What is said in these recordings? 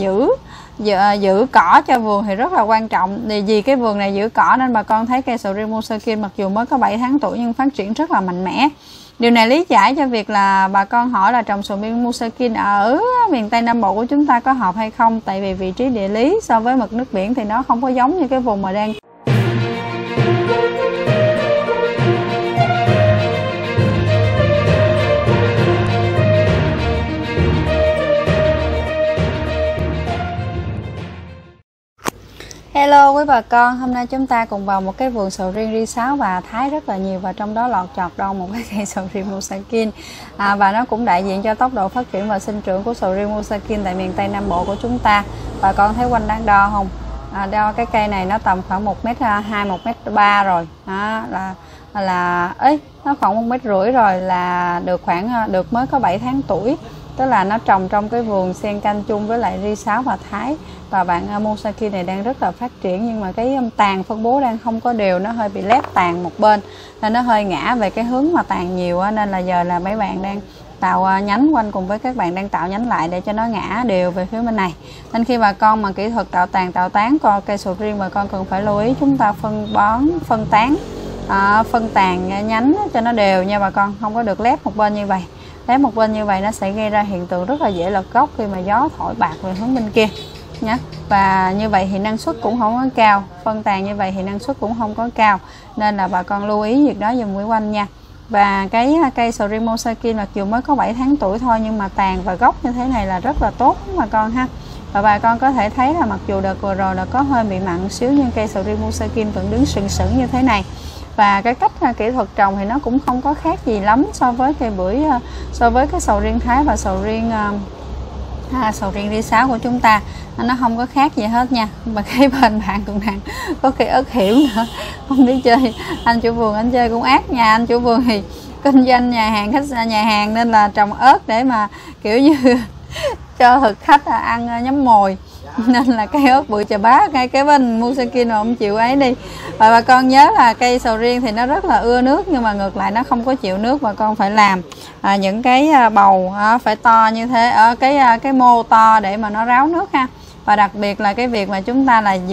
giữ cỏ cho vườn thì rất là quan trọng. Vì cái vườn này giữ cỏ nên bà con thấy cây sầu riêng Musakin mặc dù mới có 7 tháng tuổi nhưng phát triển rất là mạnh mẽ. Điều này lý giải cho việc là bà con hỏi là trồng sầu riêng Musakin ở miền Tây Nam Bộ của chúng ta có hợp hay không. Tại vì vị trí địa lý so với mực nước biển thì nó không có giống như cái vùng mà đang Hello quý bà con, hôm nay chúng ta cùng vào một cái vườn sầu riêng ri sáo và thái rất là nhiều, và trong đó lọt chọt đâu một cái cây sầu riêng Musakin. Và nó cũng đại diện cho tốc độ phát triển và sinh trưởng của sầu riêng Musakin tại miền Tây Nam Bộ của chúng ta. Bà con thấy quanh đang đo không? Đo cái cây này nó tầm khoảng 1m2, 1m3 rồi. Nó khoảng 1m50 rồi, là được mới có 7 tháng tuổi. Tức là nó trồng trong cái vườn xen canh chung với lại ri sáo và thái. Và bạn Musakin này đang rất là phát triển, nhưng mà cái tàn phân bố đang không có đều, nó hơi bị lép tàn một bên nên nó hơi ngã về cái hướng mà tàn nhiều, nên là giờ là mấy bạn đang tạo nhánh quanh cùng với các bạn đang tạo nhánh lại để cho nó ngã đều về phía bên này. Nên khi bà con mà kỹ thuật tạo tàn tạo tán co cây sầu riêng, bà con cần phải lưu ý chúng ta phân tàn nhánh cho nó đều nha bà con, không có được lép một bên như vậy. Lép một bên như vậy nó sẽ gây ra hiện tượng rất là dễ lật gốc khi mà gió thổi bạc về hướng bên kia nhé. Và như vậy thì năng suất cũng không có cao, phân tàn như vậy thì năng suất cũng không có cao, nên là bà con lưu ý việc đó dùm quý quanh nha. Và cái cây sầu riêng Musakin mặc dù mới có 7 tháng tuổi thôi, nhưng mà tàn và gốc như thế này là rất là tốt bà con ha. Và bà con có thể thấy là mặc dù đợt vừa rồi là có hơi bị mặn xíu, nhưng cây sầu riêng Musakin vẫn đứng sừng sững như thế này. Và cái cách kỹ thuật trồng thì nó cũng không có khác gì lắm so với cái sầu riêng thái và sầu riêng ri sáo của chúng ta, nó không có khác gì hết nha. Và cái bên bạn cũng đang có cây ớt hiểm nữa, không đi chơi. Anh chủ vườn anh chơi cũng ác nha. Anh chủ vườn thì kinh doanh nhà hàng nên là trồng ớt để mà kiểu như cho thực khách ăn nhắm mồi, nên là cây ớt bụi chà bá ngay cái bên Musakin mà không chịu ấy đi. Và bà con nhớ là cây sầu riêng thì nó rất là ưa nước, nhưng mà ngược lại nó không có chịu nước. Bà con phải làm những cái bầu phải to như thế, ở cái mô to để mà nó ráo nước ha. Và đặc biệt là cái việc mà chúng ta là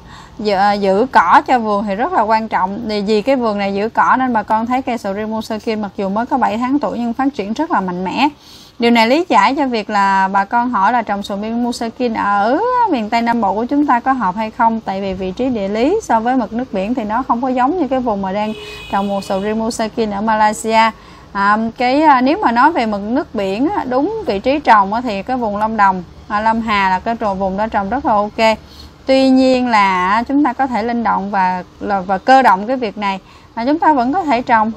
giữ cỏ cho vườn thì rất là quan trọng. Vì cái vườn này giữ cỏ nên bà con thấy cây sầu riêng Musakin mặc dù mới có 7 tháng tuổi nhưng phát triển rất là mạnh mẽ. Điều này lý giải cho việc là bà con hỏi là trồng sầu riêng Musakin ở miền Tây Nam Bộ của chúng ta có hợp hay không. Tại vì vị trí địa lý so với mực nước biển thì nó không có giống như cái vùng mà đang trồng một sầu riêng Musakin ở Malaysia. Nếu mà nói về mực nước biển đúng vị trí trồng thì cái vùng Lâm Đồng, Lâm Hà là cái vùng đó trồng rất là ok. Tuy nhiên là chúng ta có thể linh động và cơ động cái việc này. Chúng ta vẫn có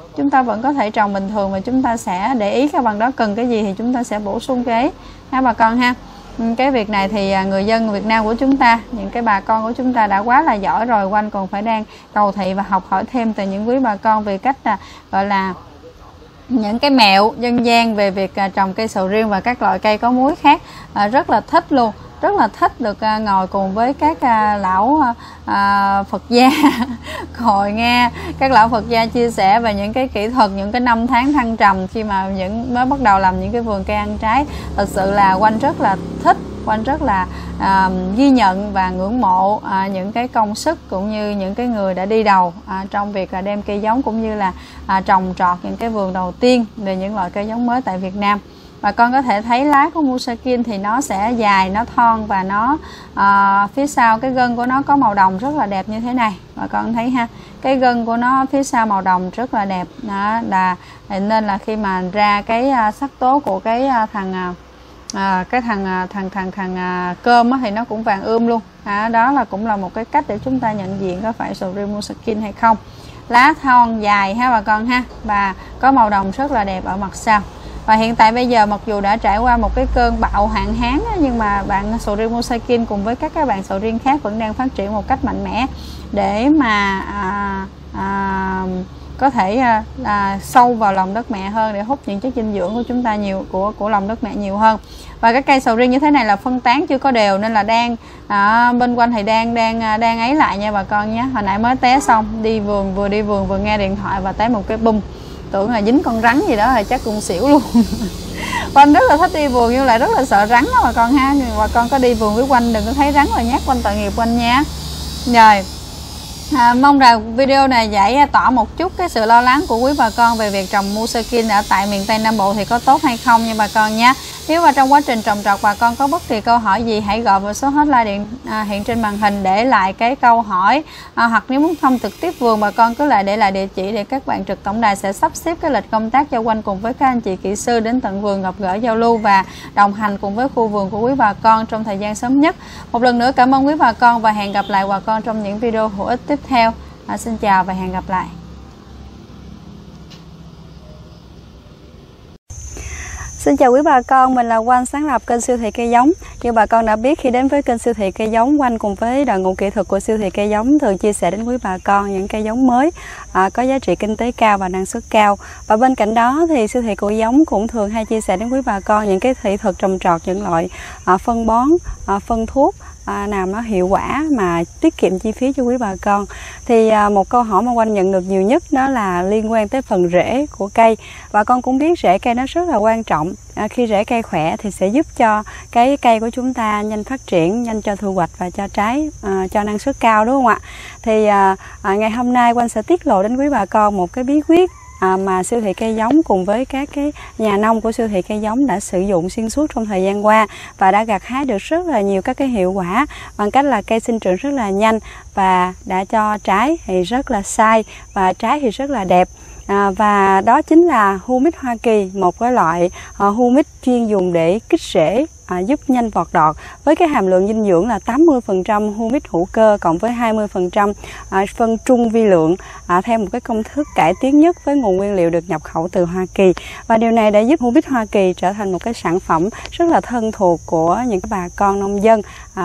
thể trồng bình thường, mà chúng ta sẽ để ý cái bằng đó cần cái gì thì chúng ta sẽ bổ sung cái ấy ha bà con ha. Cái việc này thì người dân Việt Nam của chúng ta, những cái bà con của chúng ta đã quá là giỏi rồi, quanh còn phải đang cầu thị và học hỏi thêm từ những quý bà con về cách gọi là những cái mẹo dân gian về việc trồng cây sầu riêng và các loại cây có múi khác. Rất là thích luôn, rất là thích được ngồi cùng với các lão Phật gia ngồi nghe các lão Phật gia chia sẻ về những cái kỹ thuật, những cái năm tháng thăng trầm khi mà mới bắt đầu làm những cái vườn cây ăn trái. Thật sự là Oanh rất là thích, Oanh rất là ghi nhận và ngưỡng mộ những cái công sức cũng như những cái người đã đi đầu trong việc đem cây giống cũng như là trồng trọt những cái vườn đầu tiên về những loại cây giống mới tại Việt Nam. Và con có thể thấy lá của Musakin thì nó sẽ dài, nó thon và nó phía sau cái gân của nó có màu đồng rất là đẹp như thế này. Và con thấy ha, cái gân của nó phía sau màu đồng rất là đẹp. Nên là khi mà ra cái sắc tố của cái thằng cơm thì nó cũng vàng luôn. Đó là cũng là một cái cách để chúng ta nhận diện có phải sầu riêng Musakin hay không. Lá thon dài ha bà con ha, và có màu đồng rất là đẹp ở mặt sau. Và hiện tại bây giờ mặc dù đã trải qua một cái cơn bão hạn hán nhưng mà bạn sầu riêng Musakin cùng với các bạn sầu riêng khác vẫn đang phát triển một cách mạnh mẽ để mà có thể sâu vào lòng đất mẹ hơn, để hút những chất dinh dưỡng của chúng ta của lòng đất mẹ nhiều hơn. Và cái cây sầu riêng như thế này là phân tán chưa có đều, nên là bên quanh thì đang ấy lại nha bà con nhé. Hồi nãy mới té xong, vừa đi vườn vừa nghe điện thoại và té một cái bum, tưởng là dính con rắn gì đó thì chắc cũng xỉu luôn. Quanh rất là thích đi vườn nhưng lại rất là sợ rắn đó bà con ha. Nhưng bà con có đi vườn với Quanh đừng có thấy rắn rồi nhát Quanh tội nghiệp Quanh nha. Rồi mong rằng video này giải tỏa một chút cái sự lo lắng của quý bà con về việc trồng Musakin ở tại miền Tây Nam Bộ thì có tốt hay không nha bà con nha. Nếu mà trong quá trình trồng trọt bà con có bất kỳ câu hỏi gì hãy gọi vào số hotline hiện trên màn hình để lại cái câu hỏi, hoặc nếu muốn thăm trực tiếp vườn bà con cứ lại để lại địa chỉ để các bạn trực tổng đài sẽ sắp xếp cái lịch công tác cho Quanh cùng với các anh chị kỹ sư đến tận vườn gặp gỡ giao lưu và đồng hành cùng với khu vườn của quý bà con trong thời gian sớm nhất. Một lần nữa cảm ơn quý bà con và hẹn gặp lại bà con trong những video hữu ích tiếp theo. Xin chào và hẹn gặp lại. Xin chào quý bà con, mình là Quanh sáng lập kênh siêu thị cây giống. Như bà con đã biết khi đến với kênh siêu thị cây giống, Quanh cùng với đội ngũ kỹ thuật của siêu thị cây giống thường chia sẻ đến quý bà con những cây giống mới có giá trị kinh tế cao và năng suất cao. Và bên cạnh đó thì siêu thị cây giống cũng thường hay chia sẻ đến quý bà con những cái kỹ thuật trồng trọt, những loại phân bón, phân thuốc nào nó hiệu quả mà tiết kiệm chi phí cho quý bà con. Thì một câu hỏi mà Quanh nhận được nhiều nhất đó là liên quan tới phần rễ của cây. Bà con cũng biết rễ cây nó rất là quan trọng. Khi rễ cây khỏe thì sẽ giúp cho cái cây của chúng ta nhanh phát triển, nhanh cho thu hoạch và cho trái cho năng suất cao, đúng không ạ? Thì ngày hôm nay Quanh sẽ tiết lộ đến quý bà con một cái bí quyết mà siêu thị cây giống cùng với các cái nhà nông của siêu thị cây giống đã sử dụng xuyên suốt trong thời gian qua và đã gặt hái được rất là nhiều các cái hiệu quả bằng cách là cây sinh trưởng rất là nhanh và đã cho trái thì rất là sai và trái thì rất là đẹp. Và đó chính là humic Hoa Kỳ, một cái loại humic chuyên dùng để kích rễ, giúp nhanh vọt đọt với cái hàm lượng dinh dưỡng là 80% humic hữu cơ cộng với 20% phân trung vi lượng theo một cái công thức cải tiến nhất với nguồn nguyên liệu được nhập khẩu từ Hoa Kỳ. Và điều này đã giúp humic Hoa Kỳ trở thành một cái sản phẩm rất là thân thuộc của những bà con nông dân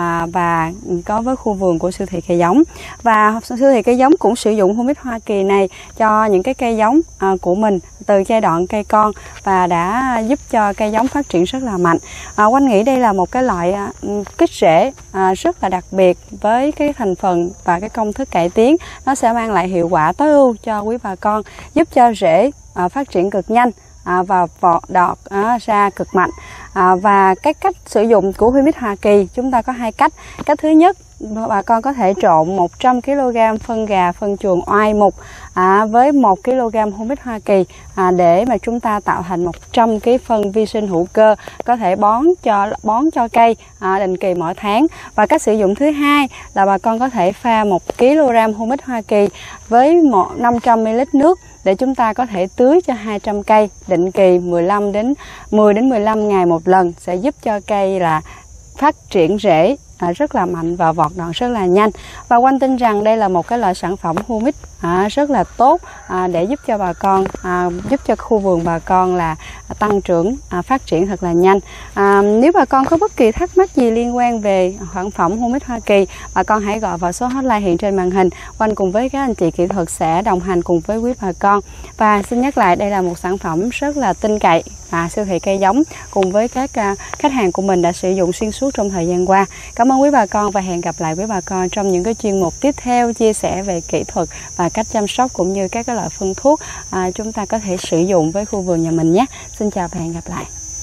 và có với khu vườn của siêu thị cây giống. Và siêu thị cây giống cũng sử dụng humic Hoa Kỳ này cho những cái cây giống của mình từ giai đoạn cây con và đã giúp cho cây giống phát triển rất là mạnh. Quanh nghĩ đây là một cái loại kích rễ rất là đặc biệt với cái thành phần và cái công thức cải tiến. Nó sẽ mang lại hiệu quả tối ưu cho quý bà con, giúp cho rễ phát triển cực nhanh và vọt đọt ra cực mạnh. Và cái cách sử dụng của humic Hoa Kỳ chúng ta có hai cách. Cách thứ nhất, bà con có thể trộn 100 kg phân gà, phân chuồng oai mục với 1 kg humic Hoa Kỳ để mà chúng ta tạo thành 100 kg phân vi sinh hữu cơ có thể bón cho cây định kỳ mỗi tháng. Và cách sử dụng thứ hai là bà con có thể pha 1 kg humic Hoa Kỳ với 500 ml nước để chúng ta có thể tưới cho 200 cây định kỳ 10 đến 15 ngày một lần, sẽ giúp cho cây là phát triển rễ rất là mạnh và vọt đọt rất là nhanh. Và Quanh tin rằng đây là một cái loại sản phẩm humic rất là tốt để giúp cho bà con, giúp cho khu vườn bà con là tăng trưởng, phát triển thật là nhanh. Nếu bà con có bất kỳ thắc mắc gì liên quan về sản phẩm humic Hoa Kỳ, bà con hãy gọi vào số hotline hiện trên màn hình. Quanh cùng với các anh chị kỹ thuật sẽ đồng hành cùng với quý bà con. Và xin nhắc lại, đây là một sản phẩm rất là tin cậy siêu thị cây giống cùng với các khách hàng của mình đã sử dụng xuyên suốt trong thời gian qua. Cảm ơn quý bà con và hẹn gặp lại quý bà con trong những cái chuyên mục tiếp theo chia sẻ về kỹ thuật và cách chăm sóc cũng như các cái loại phân thuốc chúng ta có thể sử dụng với khu vườn nhà mình nhé. Xin chào và hẹn gặp lại.